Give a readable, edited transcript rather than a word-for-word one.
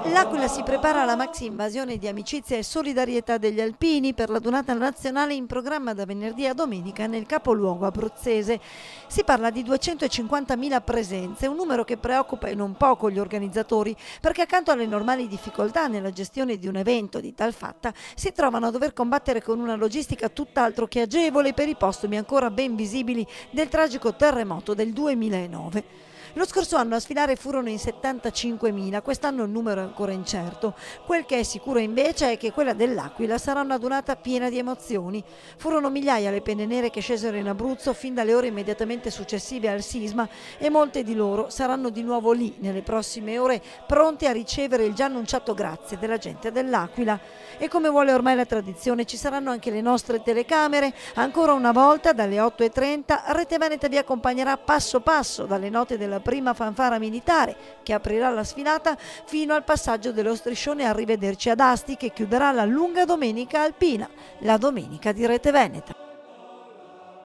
L'Aquila si prepara alla maxi invasione di amicizia e solidarietà degli alpini per la donata nazionale in programma da venerdì a domenica nel capoluogo abruzzese. Si parla di 250.000 presenze, un numero che preoccupa e non poco gli organizzatori, perché accanto alle normali difficoltà nella gestione di un evento di tal fatta si trovano a dover combattere con una logistica tutt'altro che agevole per i postumi ancora ben visibili del tragico terremoto del 2009. Lo scorso anno a sfilare furono in 75.000, quest'anno il numero è ancora incerto. Quel che è sicuro invece è che quella dell'Aquila sarà una donata piena di emozioni. Furono migliaia le penne nere che scesero in Abruzzo fin dalle ore immediatamente successive al sisma e molte di loro saranno di nuovo lì nelle prossime ore, pronti a ricevere il già annunciato grazie della gente dell'Aquila. E come vuole ormai la tradizione ci saranno anche le nostre telecamere. Ancora una volta dalle 8:30 Rete Veneta vi accompagnerà passo passo dalle note della prima fanfara militare che aprirà la sfilata fino al passaggio dello striscione Arrivederci ad Asti che chiuderà la lunga domenica alpina, la domenica di Rete Veneta.